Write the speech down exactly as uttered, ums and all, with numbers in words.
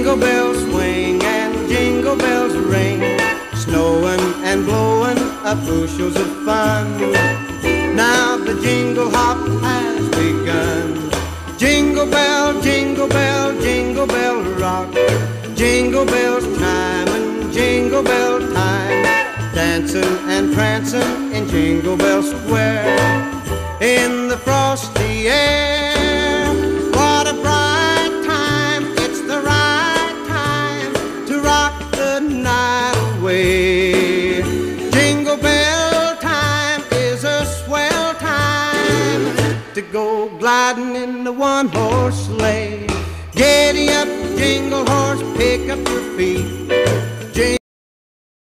Jingle bells swing and jingle bells ring, snowing and blowing up bushels of fun. Now the jingle hop has begun. Jingle bell, jingle bell, jingle bell rock, jingle bells chime and jingle bell time, dancing and prancing in Jingle Bell Square. In the frosty air, what a bright time, it's the right time to rock the night away. Jingle bell time is a swell time to go gliding in the one-horse sleigh. Giddy up, jingle horse, pick up your feet.